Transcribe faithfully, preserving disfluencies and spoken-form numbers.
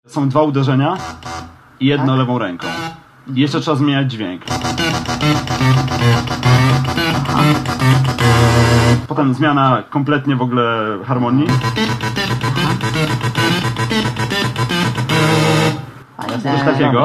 Są dwa uderzenia i jedno tak? lewą ręką. I jeszcze trzeba zmieniać dźwięk. Potem zmiana kompletnie w ogóle harmonii. Coś takiego.